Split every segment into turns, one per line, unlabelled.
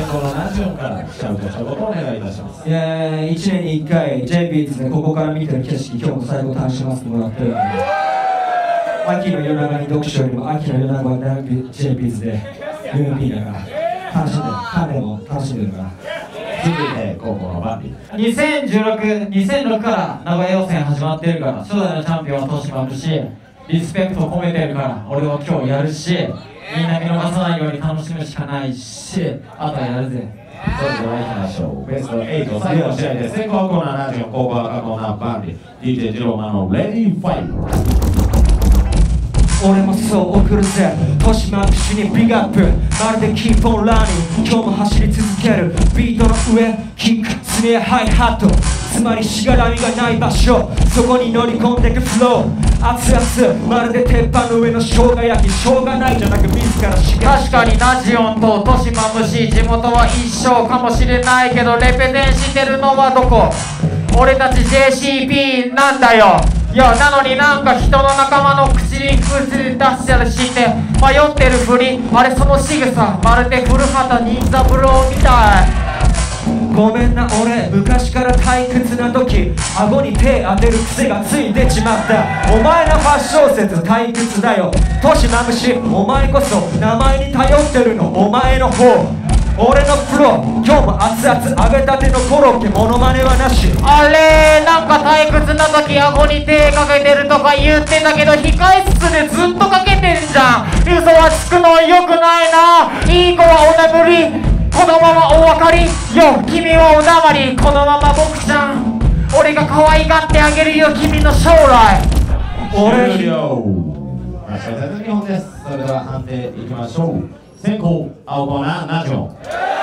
後のナジオンからシャウト一言お願いいたします。
1年に1回 JBs でここから見てる景色、今日も最後楽しませてもらって、秋の夜長に読書よりも秋の夜長は JBs で UMP だから楽しんでる、彼も楽しんでるから。
続いて高校のバンビ。
2006から名古屋予選始まってるから、初代のチャンピオンはトシもあるし、リスペクト込めてるから俺は今日やるし、みんな見逃さないように楽しむしかないし、あとはやるぜ。
それでは行きましょう。ベスト8最後の試合で先攻コーナー74、後攻赤コーナーバンビ。DJ ジローマのレディーファイト。
俺もそう送るぜ、豊島串にビッグアップ、まるでキープオンランニング、今日も走り続ける、ビートの上、キック、スネア、ハイハット、つまりしがらみがない場所、そこに乗り込んでくフロー、熱々、まるで鉄板の上の生姜焼き、しょうがないじゃなく自らしが
確かにナジオンと豊島虫、地元は一緒かもしれないけど、レペゼンしてるのはどこ？俺たち JCP なんだよ。いや、なのになんか人の仲間の口に口出したりして迷ってるふり、あれその仕草まるで古畑任三郎みたい。
ごめんな俺、昔から退屈な時顎に手当てる癖がついてちまった。お前の8小節退屈だよ、豊島虫、お前こそ名前に頼ってるのお前の方。俺のプロ、今日も熱々揚げたてのコロッケ、モノマネはなし。
あれなんか退屈な時顎に手かけてるとか言ってたけど、控え室でずっとかけてんじゃん。嘘はつくのよくないな。いい子はお眠り、このままお分かりよ、君はお黙り。このまま僕ちゃん、俺が可愛がってあげるよ、君の将来。
終了。試合2本です。それでは判定いきましょう。先攻青コーナーナジョン、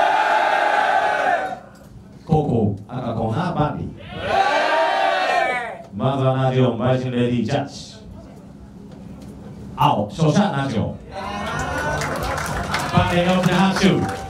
後攻赤コーナーバンビ。まずはナジョンバイシンレディージャッジ。青勝者ナジョン。バンビの拍手。